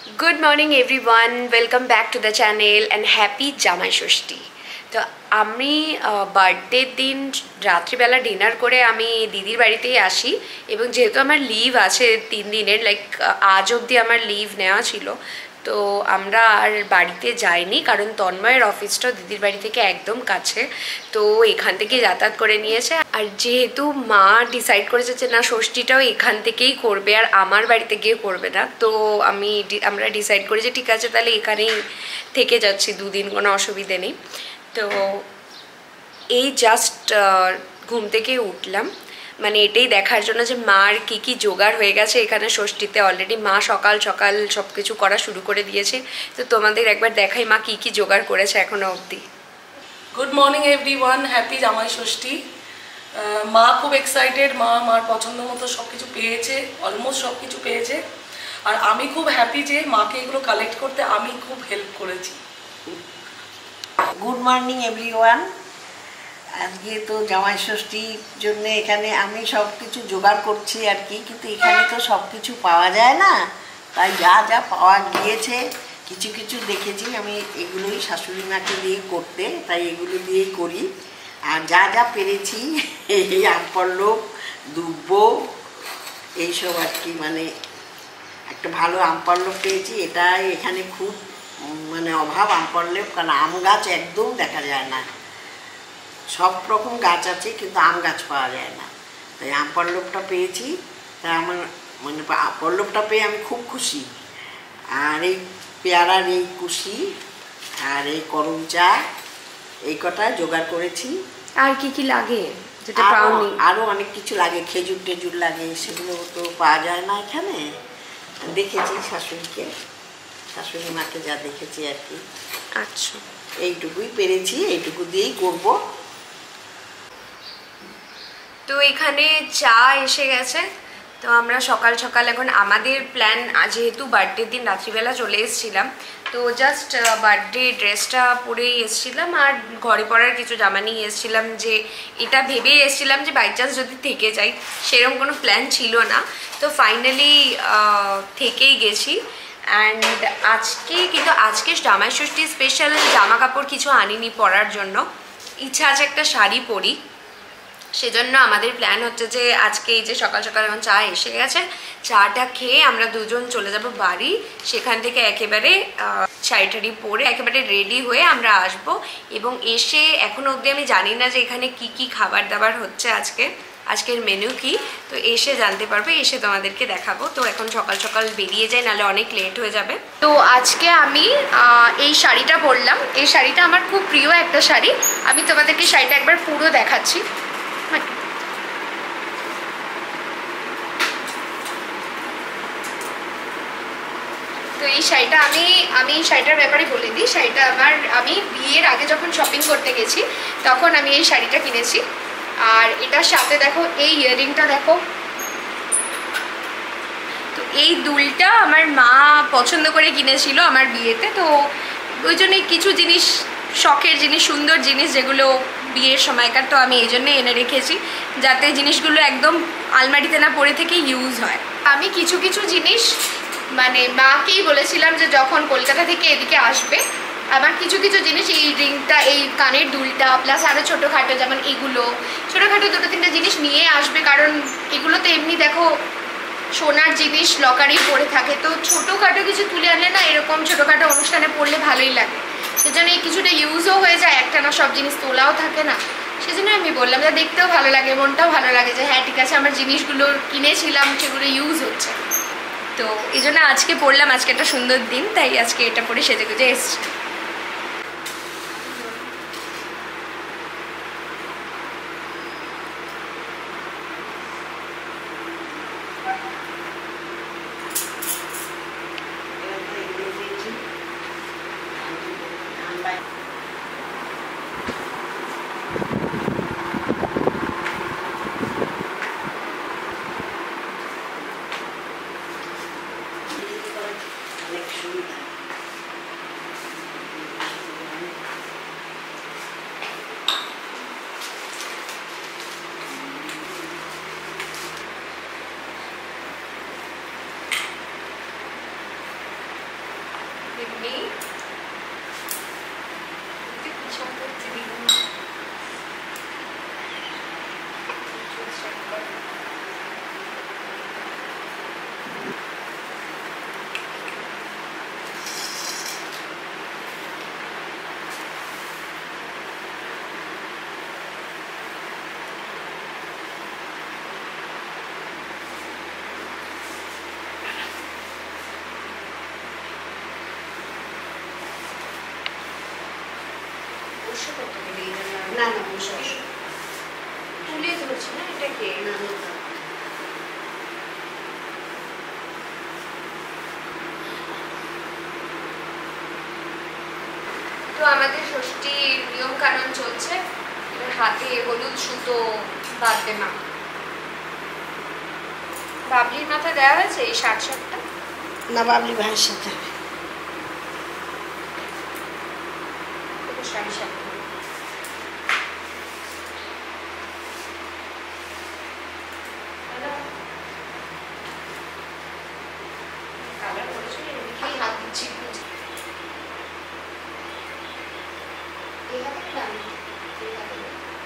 Good morning everyone, welcome back to the channel and happy Jamai Shoshti. তো আমি বার্থডের দিন রাত্রিবেলা ডিনার করে আমি দিদির বাড়িতেই আসি এবং যেহেতু আমার লিভ আছে 3 দিনের আজ অবধি আমার লিভ নেওয়া ছিল তো আমরা আর বাড়িতে যাইনি কারণ তন্ময়ের অফিসটা দিদির বাড়ি থেকে একদম কাছে তো এখান থেকে যাতায়াত করে নিয়েছে আর যেহেতু মা ডিসাইড করেছে যে না ষষ্ঠীটাও এখান থেকেই করবে আর আমার বাড়িতে গিয়ে করবে না তো আমরা ডিসাইড করেছি ঠিক আছে তাহলে এখানেই থেকে যাচ্ছি দুদিন কোনো অসুবিধে নেই তো এই জাস্ট ঘুম থেকে উঠলাম মানে এটাই দেখার জন্য যে মার কি কি জোগাড় হয়ে গেছে এখানে ষষ্ঠীতে অলরেডি মা সকাল সকাল সব কিছু করা শুরু করে দিয়েছে তো তোমাদের একবার দেখাই মা কি কি জোগাড় করেছে এখনো অবধি গুড মর্নিং এভরিওয়ান হ্যাপি জামাই ষষ্ঠী মা খুব এক্সাইটেড মার পছন্দ মতো সব কিছু পেয়েছে অলমোস্ট সব কিছু পেয়েছে আর আমি খুব হ্যাপি যে মাকে এগুলো কালেক্ট করতে আমি খুব হেল্প করেছি গুড মর্নিং এভরিওয়ান আজকে তো জামাই ষষ্ঠীর জন্য এখানে আমি সব কিছু জোগাড় করছি আর কি কিন্তু এখানে তো সব কিছু পাওয়া যায় না তাই যা যা পাওয়া গিয়েছে কিছু কিছু দেখেছি আমি এগুলোই শাশুড়ি মাকে দিয়ে করতে তাই এগুলো দিয়েই করি আর যা যা পেরেছি এই আমপল্লব দুব্ব এইসব আর কি মানে একটা ভালো আমপল্লব পেয়েছি এটা এখানে খুব মানে অভাব আমপল্লব কারণ আম গাছ একদম দেখা যায় না সব রকম গাছ আছে কিন্তু আম গাছ পাওয়া যায় না তাই আম পল্লবটা পেয়েছি তাই আমার মানে পল্লবটা পেয়ে আমি খুব খুশি আর এই পেয়ারার এই কুশি আর এই করম চা এই কটা জোগাড় করেছি আর কি কি লাগে যেটা পাওনি আরও অনেক কিছু লাগে খেজুর টেজুর লাগে সেগুলো তো পাওয়া যায় না এখানে দেখেছি শাশুড়ি মাকে যা দেখেছি আর কি আচ্ছা এইটুকুই পেরেছি এইটুকু দিয়েই করব তো এখানে চা এসে গেছে তো আমরা সকাল সকাল এখন আমাদের প্ল্যান যেহেতু বার্থডের দিন রাত্রিবেলা চলে এসেছিলাম তো জাস্ট বার্থডে ড্রেসটা পরেই এসেছিলাম আর ঘরে পরার কিছু জামা নিয়ে এসেছিলাম যে এটা ভেবেই এসেছিলাম যে বাই চান্স যদি থেকে যাই সেরকম কোনো প্ল্যান ছিল না তো ফাইনালি থেকেই গেছি অ্যান্ড আজকে জামাই ষষ্ঠী স্পেশাল জামা কাপড় কিছু আনিনি পরার জন্য ইচ্ছা আছে একটা শাড়ি পরি সেজন্য আমাদের প্ল্যান হচ্ছে যে আজকে এই যে সকাল সকাল এখন চা এসে গেছে চাটা খেয়ে আমরা দুজন চলে যাব বাড়ি সেখান থেকে একেবারে শাড়ি পরে একেবারে রেডি হয়ে আমরা আসব এবং এসে এখনো অবধি আমি জানি না যে এখানে কি কি খাবার দাবার হচ্ছে আজকের মেনু কি তো এসে জানতে পারবে এসে তোমাদেরকে দেখাবো তো এখন সকাল সকাল বেরিয়ে যাই নাহলে অনেক লেট হয়ে যাবে তো আজকে আমি এই শাড়িটা পরলাম এই শাড়িটা আমার খুব প্রিয় একটা শাড়ি আমি তোমাদেরকে শাড়িটা একবার পুরো দেখাচ্ছি তো এই শাড়িটা আমি শাড়িটার ব্যাপারে বলে দিই শাড়িটা আমি বিয়ের আগে যখন শপিং করতে গেছি তখন আমি এই শাড়িটা কিনেছি আর এটার সাথে দেখো এই ইয়াররিংটা দেখো তো এই দুলটা আমার মা পছন্দ করে কিনেছিল আমার বিয়েতে তো ওই জন্যই কিছু জিনিস শখের জিনিস সুন্দর জিনিস যেগুলো বিয়ের সময়কার তো আমি এই জন্যই এনে রেখেছি যাতে জিনিসগুলো একদম আলমারিতে না পড়ে থেকে ইউজ হয় আমি কিছু কিছু জিনিস মানে মাকেই বলেছিলাম যে যখন কলকাতা থেকে এদিকে আসবে আমার কিছু কিছু জিনিস এই রিংটা এই কানের দুলটা প্লাস আরও ছোটোখাটো যেমন এগুলো ছোটোখাটো দুটো তিনটে জিনিস নিয়ে আসবে কারণ এগুলো তো এমনি দেখো সোনার জিনিস লকারেই পড়ে থাকে তো ছোটোখাটো কিছু তুলে আনলে না এরকম ছোটোখাটো অনুষ্ঠানে পড়লে ভালোই লাগে সেজন্য এই কিছুটা ইউজও হয়ে যায় একটা না সব জিনিস তোলাও থাকে না সেজন্য আমি বললাম যে দেখতেও ভালো লাগে মনটাও ভালো লাগে যে হ্যাঁ ঠিক আছে আমার জিনিসগুলো কিনেছিলাম সেগুলো ইউজ হচ্ছে তো এই জন্য আজকে পড়লাম আজকে একটা সুন্দর দিন তাই আজকে এটা পরে সেজেগুজে এসছি বসে করতে দেবে এই জন্য না না বসে তুলে ধরছি না এটাকে। তো আমাদের ষষ্ঠীর নিয়ম কানুন চলছে, এবার হাতে হলুদ সুতো বাঁধবে মা। বাবলির মাথায় দেওয়া হয়েছে এই শার্টটা না, বাবলি ভাইয়ের সাথে শাড়ি শাড়ি কালার করেছো হাত দিচ্ছি এই হাতে দাম এই হাতে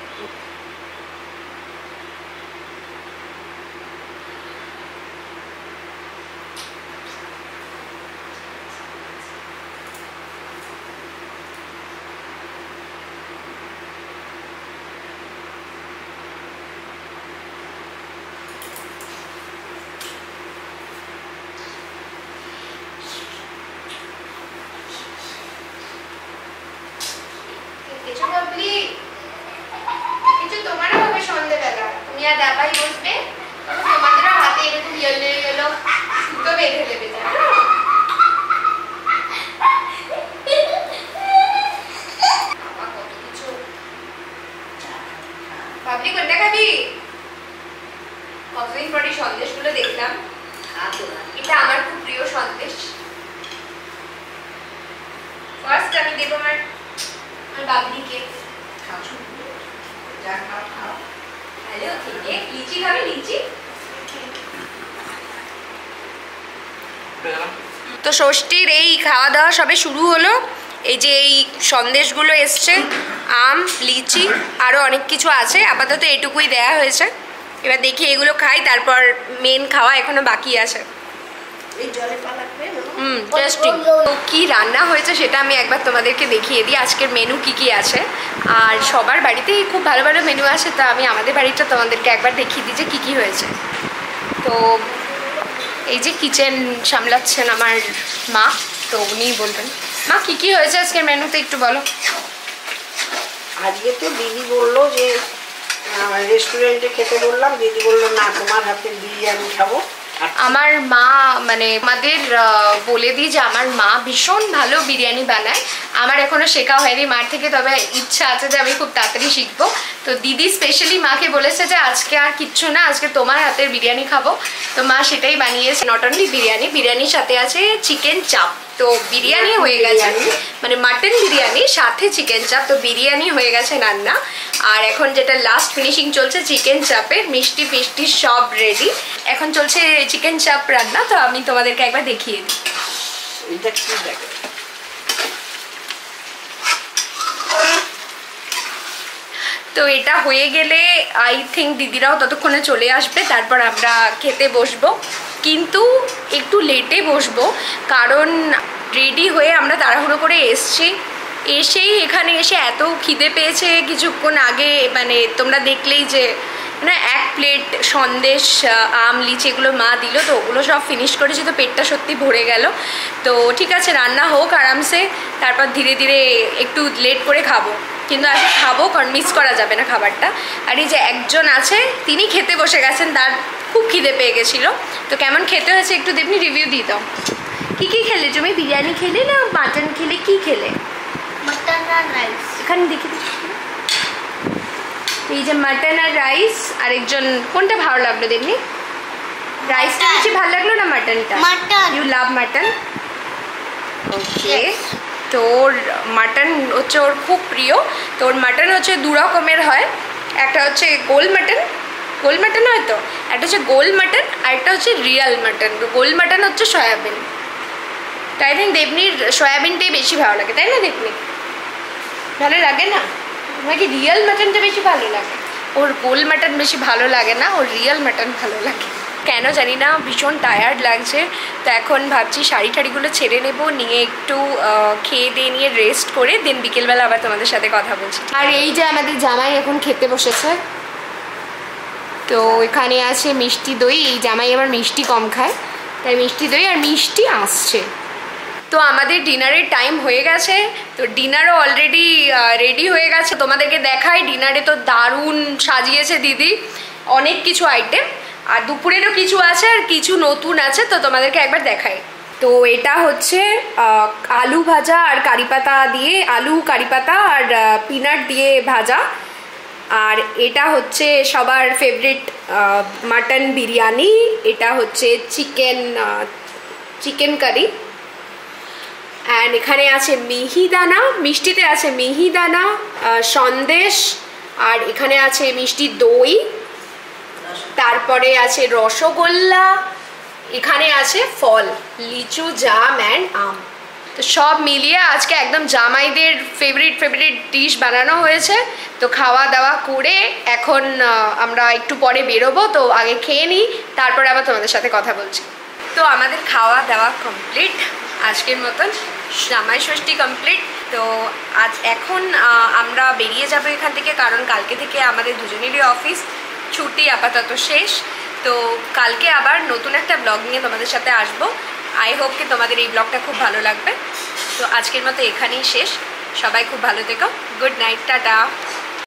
তোমারও হবে সন্ধ্যেবেলা, তুমি আর দাবাই বসবে, তোমাদেরও হাতে এরকম ইয়েলো ইয়েলো সুতো বেঁধে দেবে, জানো? কত কিছু। বাবলি কোনটা খাবি? কতদিন পরে সন্দেশগুলো দেখলাম, এটা আমার খুব প্রিয় সন্দেশ। ফার্স্ট আমি দেবো আমার বাবলিকে। হ্যালো, লিচি খাবে? লিচি তো ষষ্ঠীর এই খাওয়া দাওয়া সবে শুরু হলো। এই যে এই সন্দেশগুলো এসছে, আম, লিচি, আরও অনেক কিছু আছে, আপাতত এটুকুই দেয়া হয়েছে। এবার দেখি এগুলো খাই, তারপর মেন খাওয়া এখনো বাকি আছে। টেস্টিং। তো কী রান্না হয়েছে সেটা আমি একবার তোমাদেরকে দেখিয়ে দিই, আজকের মেনু কি কি আছে। আর সবার বাড়িতেই খুব ভালো ভালো মেনু আছে, তো আমি আমাদের বাড়িটা তোমাদেরকে একবার দেখিয়ে দিই যে কী কী হয়েছে। তো এই যে কিচেন সামলাচ্ছেন আমার মা, তো উনিই বলবেন। মা কী কী হয়েছে আজকের মেনুতে একটু বলো। আজকে তো দিদি বললো যে রেস্টুরেন্টে খেতে বললাম, দিদি বললো না তোমার হাতের বিরিয়ানি খাবো। আমার মা মানে আমাদের বলে দিই যে আমার মা ভীষণ ভালো বিরিয়ানি বানায়, আমার এখনো শেখা হয়নি মার থেকে, তবে ইচ্ছা আছে যে আমি খুব তাড়াতাড়ি শিখবো। তো দিদি স্পেশালি মাকে বলেছে যে আজকে আর কিচ্ছু না, আজকে তোমার হাতের বিরিয়ানি খাবো। তো মা সেটাই বানিয়েছে। নট অনলি বিরিয়ানি, বিরিয়ানির সাথে আছে চিকেন চাপ। তো বিরিয়ানি হয়ে গেছে, মানে মাটন বিরিয়ানি সাথে চিকেন চাপ। তো বিরিয়ানি হয়ে গেছে রান্না, আর এখন যেটা লাস্ট ফিনিশিং চলছে চিকেন চাপের, মিষ্টি ফিষ্টি সব রেডি। এখন চলছে চিকেন চাপ রান্না, তো আমি তোমাদেরকে একবার দেখিয়ে দিই। এটা কি দেখো, তো এটা হয়ে গেলে আই থিঙ্ক দিদিরাও ততক্ষণে চলে আসবে, তারপর আমরা খেতে বসবো। কিন্তু একটু লেটে বসবো, কারণ রেডি হয়ে আমরা তাড়াহুড়ো করে এসেই এখানে এসে এত খিদে পেয়েছে কিছুক্ষণ আগে, মানে তোমরা দেখলেই যে না এক প্লেট সন্দেশ, আম, লিচি এগুলো মা দিল, তো ওগুলো সব ফিনিশ করেছি, তো পেটটা সত্যি ভরে গেল। তো ঠিক আছে, রান্না হোক আরামসে, তারপর ধীরে ধীরে একটু লেট করে খাবো, কিন্তু আজকে খাবো কারণ মিস করা যাবে না খাবারটা। আর এই যে একজন আছে তিনি খেতে বসে গেছেন, তার খুব খিদে পেয়ে গেছিলো। তো কেমন খেতে হয়েছে একটু দেবনি রিভিউ দিই দাও। কী কী খেলে তুমি? বিরিয়ানি খেলে না মাটন খেলে, কি খেলে? মটন আর রাইস। এখানে দেখি এই যে মাটন আর রাইস। আরেকজন কোনটা ভালো লাগলো দেবনি? রাইসটা বেশি ভালো লাগলো না মাটনটা? Mutton. You love mutton? Okay, তোর মাটন হচ্ছে ওর খুব প্রিয়। তোর মাটন হচ্ছে দু রকমের হয়, একটা হচ্ছে গোল মাটন হয়তো, একটা হচ্ছে গোল মাটন, আর একটা হচ্ছে রিয়াল মাটন। গোল মাটন হচ্ছে সয়াবিন, তাই থিঙ্ক দেবনির সয়াবিনটাই বেশি ভালো লাগে, তাই না দেবনি? ভালো লাগে না? নাকি রিয়েল মাটনটা বেশি ভালো লাগে? ওর গোল মাটন বেশি ভালো লাগে না, ওর রিয়েল মাটন ভালো লাগে। কেন জানি না, ভীষণ টায়ার্ড লাগছে। তো এখন ভাবছি শাড়ি টাড়িগুলো ছেড়ে নেব, নিয়ে একটু খেয়ে দিয়ে নিয়ে রেস্ট করে দেন বিকেলবেলা আবার তোমাদের সাথে কথা বলছি। আর এই যে আমাদের জামাই এখন খেতে বসেছে, তো এখানে আছে মিষ্টি দই। এই জামাই আমার মিষ্টি কম খায়, তাই মিষ্টি দই আর মিষ্টি আসছে। তো আমাদের ডিনারের টাইম হয়ে গেছে, তো ডিনারও অলরেডি রেডি হয়ে গেছে। তোমাদেরকে দেখাই, ডিনারে তো দারুণ সাজিয়েছে দিদি, অনেক কিছু আইটেম, আর দুপুরেরও কিছু আছে আর কিছু নতুন আছে, তো তোমাদেরকে একবার দেখাই। তো এটা হচ্ছে আলু ভাজা আর কারি পাতা দিয়ে, আলু কারি পাতা আর পিনাট দিয়ে ভাজা। আর এটা হচ্ছে সবার ফেভারিট মাটন বিরিয়ানি, এটা হচ্ছে চিকেন কারি। অ্যান্ড এখানে আছে মিহিদানা, মিষ্টিতে আছে মিহিদানা, সন্দেশ, আর এখানে আছে মিষ্টি দই, তারপরে আছে রসগোল্লা, এখানে আছে ফল, লিচু, জাম অ্যান্ড আম। তো সব মিলিয়ে আজকে একদম জামাইদের ফেভারিট ডিশ বানানো হয়েছে। তো খাওয়া দাওয়া করে এখন আমরা একটু পরে বেরোবো, তো আগে খেয়ে নিই, তারপরে আবার তোমাদের সাথে কথা বলছি। তো আমাদের খাওয়া দাওয়া কমপ্লিট, আজকের মতন জামাই ষষ্ঠী কমপ্লিট। তো আজ এখন আমরা বেরিয়ে যাবো এখান থেকে, কারণ কালকে থেকে আমাদের দুজনেরই অফিস ছুটি আপাতত শেষ। তো কালকে আবার নতুন একটা ব্লগ নিয়ে তোমাদের সাথে আসবো। আই হোপ কি তোমাদের এই ব্লগটা খুব ভালো লাগবে। তো আজকের মতো এখানেই শেষ, সবাই খুব ভালো থেকো, গুড নাইট, টাটা।